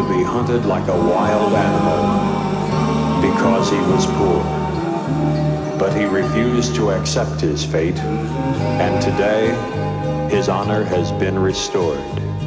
be hunted like a wild animal because he was poor. But he refused to accept his fate, and today his honor has been restored.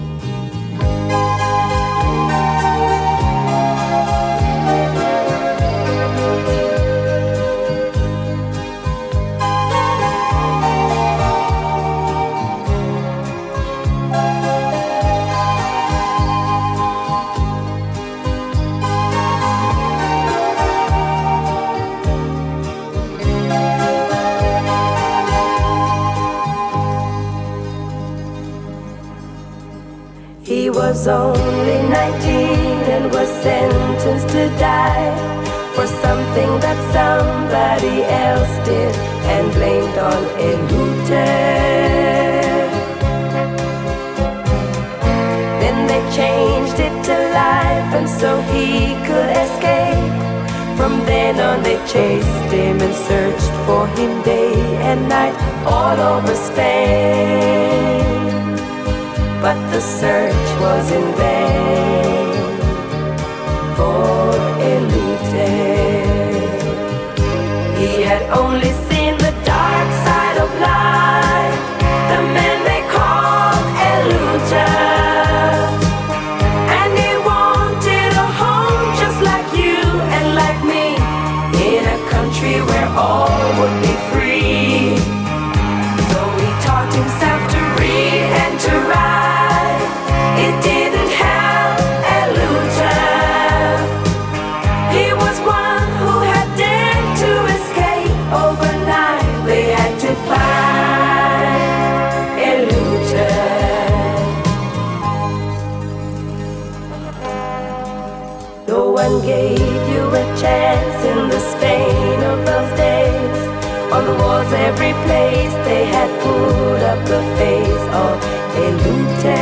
He was only 19 and was sentenced to die for something that somebody else did and blamed on Lute. Then they changed it to life and so he could escape. From then on they chased him and searched for him day and night all over Spain. But the search was in vain for Lute. He had only seen the dark side of life, the man they called Lute. And he wanted a home just like you and like me, in a country where all would be free. Though he taught himself to read and to write, it didn't help Lute. He was one who had dared to escape overnight. They had to find Lute. No one gave you a chance in the Spain of those days. On the walls every place they had put up the face of Lute.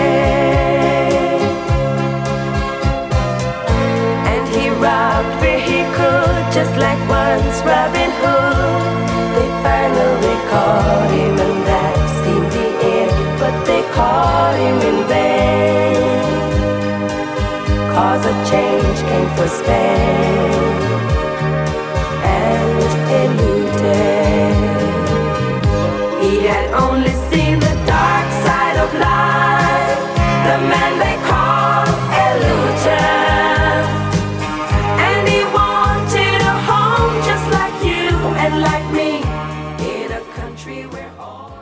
And he robbed where he could, just like once Robin Hood. They finally caught him and that seemed the end, but they caught him in vain. 'Cause a change came for Spain and Lute. He had only seen the dark side of life, the man they called Lute. And he wanted a home just like you and like me, in a country where all